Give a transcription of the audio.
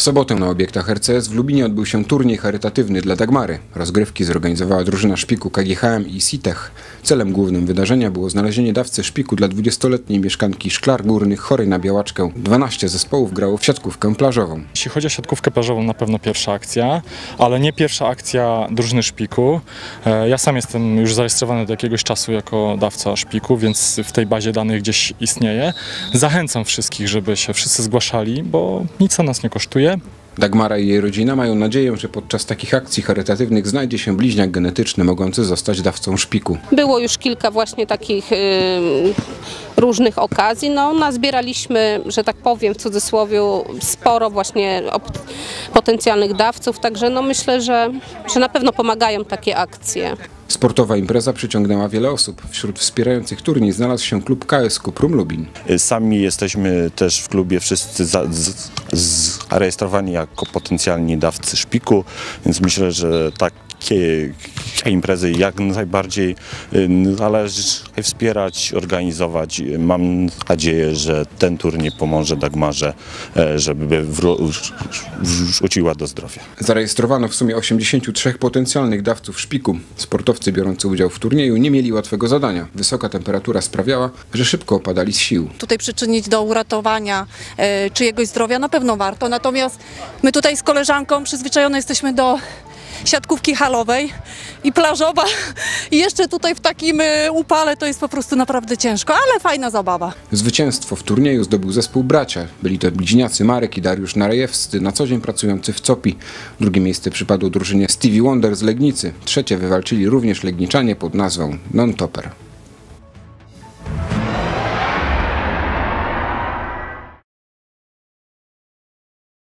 sobotę na obiektach RCS w Lubinie odbył się turniej charytatywny dla Dagmary. Rozgrywki zorganizowała drużyna szpiku KGHM i SITECH. Celem głównym wydarzenia było znalezienie dawcy szpiku dla 20-letniej mieszkanki Szklar Górnych chorej na białaczkę. 12 zespołów grało w siatkówkę plażową. Jeśli chodzi o siatkówkę plażową, na pewno pierwsza akcja, ale nie pierwsza akcja drużyny szpiku. Ja sam jestem już zarejestrowany do jakiegoś czasu jako dawca szpiku, więc w tej bazie danych gdzieś istnieje. Zachęcam wszystkich, żeby się wszyscy zgłaszali, bo nic to nas nie kosztuje. Dagmara i jej rodzina mają nadzieję, że podczas takich akcji charytatywnych znajdzie się bliźniak genetyczny mogący zostać dawcą szpiku. Było już kilka właśnie takich różnych okazji. Nazbieraliśmy, że tak powiem w cudzysłowie, sporo właśnie potencjalnych dawców, także myślę, że na pewno pomagają takie akcje. Sportowa impreza przyciągnęła wiele osób. Wśród wspierających turniej znalazł się klub KS Kuprum Lubin. Sami jesteśmy też w klubie wszyscy zarejestrowani jako potencjalni dawcy szpiku, więc myślę, że takie imprezy jak najbardziej należy wspierać, organizować. Mam nadzieję, że ten turniej pomoże Dagmarze, żeby wróciła do zdrowia. Zarejestrowano w sumie 83 potencjalnych dawców szpiku. Sportowcy biorący udział w turnieju nie mieli łatwego zadania. Wysoka temperatura sprawiała, że szybko opadali z sił. Tutaj przyczynić do uratowania czyjegoś zdrowia na pewno warto, natomiast my tutaj z koleżanką przyzwyczajone jesteśmy do siatkówki halowej i plażowa i jeszcze tutaj w takim upale to jest po prostu naprawdę ciężko, ale fajna zabawa. Zwycięstwo w turnieju zdobył zespół Bracia. Byli to bliźniacy Marek i Dariusz Narejewscy, na co dzień pracujący w COPI. Drugie miejsce przypadło drużynie Stevie Wonder z Legnicy. Trzecie wywalczyli również Legniczanie pod nazwą Non-Topper.